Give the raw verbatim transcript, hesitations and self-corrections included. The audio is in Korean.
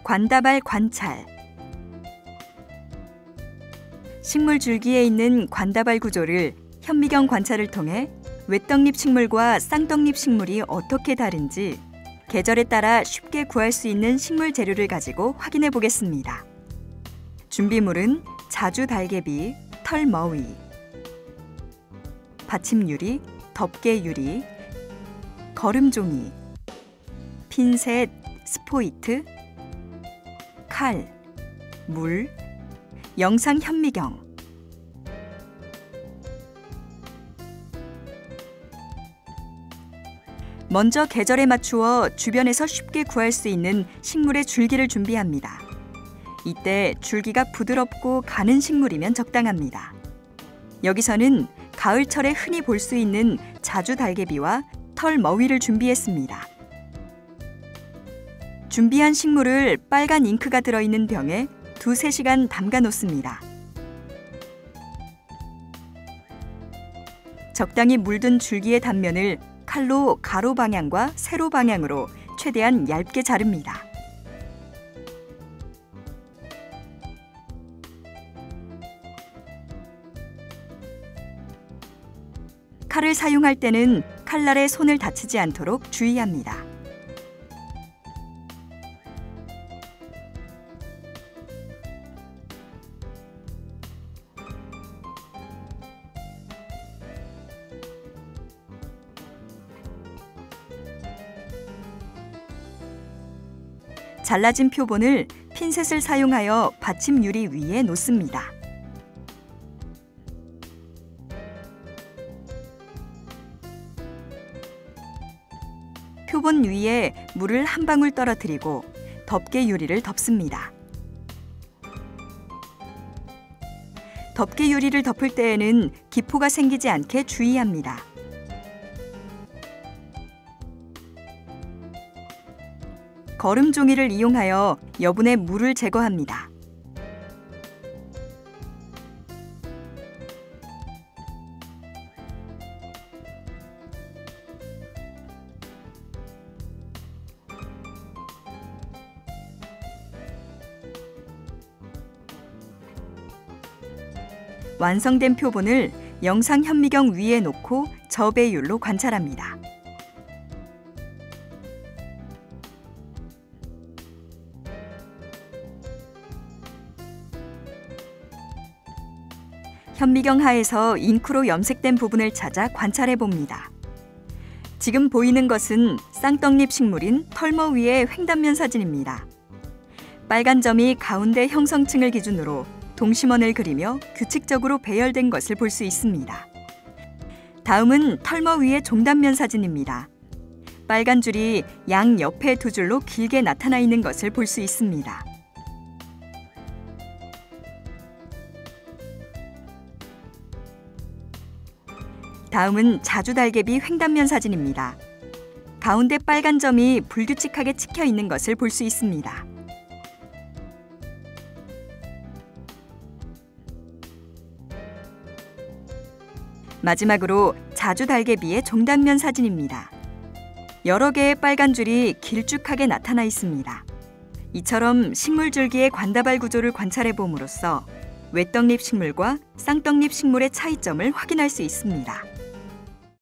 관다발 관찰. 식물 줄기에 있는 관다발 구조를 현미경 관찰을 통해 외떡잎 식물과 쌍떡잎 식물이 어떻게 다른지 계절에 따라 쉽게 구할 수 있는 식물 재료를 가지고 확인해 보겠습니다. 준비물은 자주 달개비, 털머위, 받침유리, 덮개유리, 거름종이, 핀셋, 스포이트, 칼, 물, 영상 현미경. 먼저 계절에 맞추어 주변에서 쉽게 구할 수 있는 식물의 줄기를 준비합니다. 이때 줄기가 부드럽고 가는 식물이면 적당합니다. 여기서는 가을철에 흔히 볼 수 있는 자주 달개비와 털머위를 준비했습니다. 준비한 식물을 빨간 잉크가 들어있는 병에 두세 시간 담가 놓습니다. 적당히 물든 줄기의 단면을 칼로 가로 방향과 세로 방향으로 최대한 얇게 자릅니다. 칼을 사용할 때는 칼날에 손을 다치지 않도록 주의합니다. 잘라진 표본을 핀셋을 사용하여 받침 유리 위에 놓습니다. 표본 위에 물을 한 방울 떨어뜨리고 덮개 유리를 덮습니다. 덮개 유리를 덮을 때에는 기포가 생기지 않게 주의합니다. 거름종이를 이용하여 여분의 물을 제거합니다. 완성된 표본을 영상 현미경 위에 놓고 저배율로 관찰합니다. 현미경 하에서 잉크로 염색된 부분을 찾아 관찰해 봅니다. 지금 보이는 것은 쌍떡잎 식물인 털머위의 횡단면 사진입니다. 빨간 점이 가운데 형성층을 기준으로 동심원을 그리며 규칙적으로 배열된 것을 볼 수 있습니다. 다음은 털머위의 종단면 사진입니다. 빨간 줄이 양 옆에 두 줄로 길게 나타나 있는 것을 볼 수 있습니다. 다음은 자주 달개비 횡단면 사진입니다. 가운데 빨간 점이 불규칙하게 찍혀 있는 것을 볼 수 있습니다. 마지막으로 자주 달개비의 종단면 사진입니다. 여러 개의 빨간 줄이 길쭉하게 나타나 있습니다. 이처럼 식물 줄기의 관다발 구조를 관찰해 봄으로써 외떡잎 식물과 쌍떡잎 식물의 차이점을 확인할 수 있습니다.